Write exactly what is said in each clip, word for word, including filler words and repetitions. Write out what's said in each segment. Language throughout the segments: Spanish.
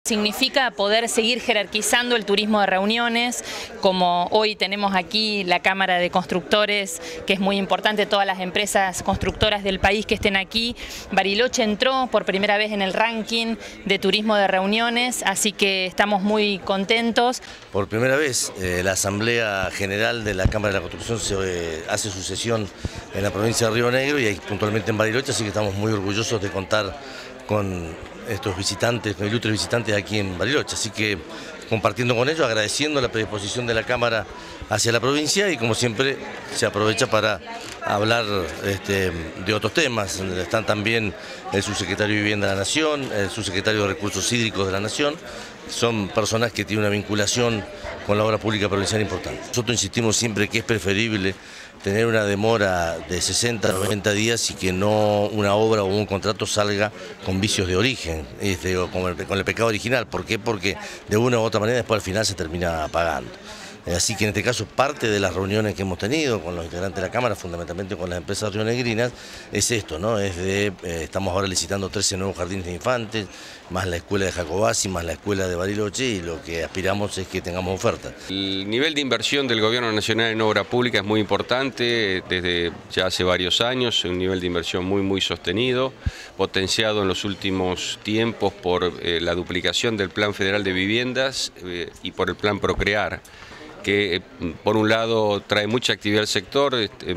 Significa poder seguir jerarquizando el turismo de reuniones, como hoy tenemos aquí la Cámara de Constructores, que es muy importante, todas las empresas constructoras del país que estén aquí. Bariloche entró por primera vez en el ranking de turismo de reuniones, así que estamos muy contentos. Por primera vez eh, la Asamblea General de la Cámara de la Construcción se, eh, hace su sesión en la provincia de Río Negro y ahí puntualmente en Bariloche, así que estamos muy orgullosos de contar con estos visitantes, con ilustres visitantes aquí en Bariloche, así que compartiendo con ellos, agradeciendo la predisposición de la Cámara hacia la provincia y como siempre se aprovecha para hablar este, de otros temas. Están también el subsecretario de Vivienda de la Nación, el subsecretario de Recursos Hídricos de la Nación, son personas que tienen una vinculación con la obra pública provincial importante. Nosotros insistimos siempre que es preferible tener una demora de sesenta a noventa días y que no una obra o un contrato salga con vicios de origen, este, o con, el, con el pecado original. ¿Por qué? Porque de una u otra manera después al final se termina pagando. Así que en este caso parte de las reuniones que hemos tenido con los integrantes de la Cámara, fundamentalmente con las empresas rionegrinas, es esto, ¿no? Es de, eh, estamos ahora licitando trece nuevos jardines de infantes, más la escuela de Jacobasi, más la escuela de Bariloche, y lo que aspiramos es que tengamos oferta. El nivel de inversión del Gobierno Nacional en obra pública es muy importante, desde ya hace varios años, un nivel de inversión muy muy sostenido, potenciado en los últimos tiempos por eh, la duplicación del Plan Federal de Viviendas eh, y por el Plan Procrear, que por un lado trae mucha actividad al sector,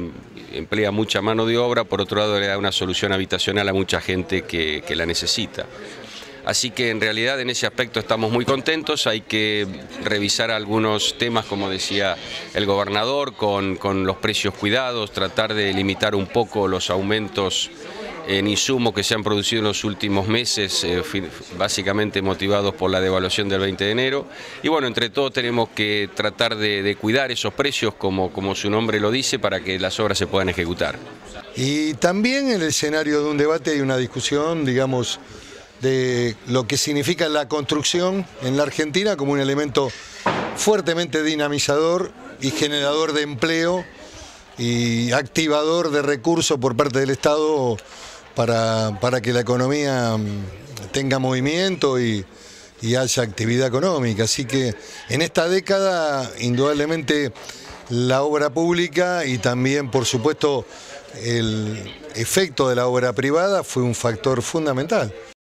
emplea mucha mano de obra, por otro lado le da una solución habitacional a mucha gente que, que la necesita. Así que en realidad en ese aspecto estamos muy contentos, hay que revisar algunos temas, como decía el gobernador, con, con los precios cuidados, tratar de limitar un poco los aumentos en insumos que se han producido en los últimos meses, eh, básicamente motivados por la devaluación del veinte de enero. Y bueno, entre todos tenemos que tratar de, de cuidar esos precios, como, como su nombre lo dice, para que las obras se puedan ejecutar. Y también en el escenario de un debate hay una discusión, digamos, de lo que significa la construcción en la Argentina como un elemento fuertemente dinamizador y generador de empleo y activador de recursos por parte del Estado para, para que la economía tenga movimiento y, y haya actividad económica. Así que en esta década, indudablemente, la obra pública y también, por supuesto, el efecto de la obra privada fue un factor fundamental.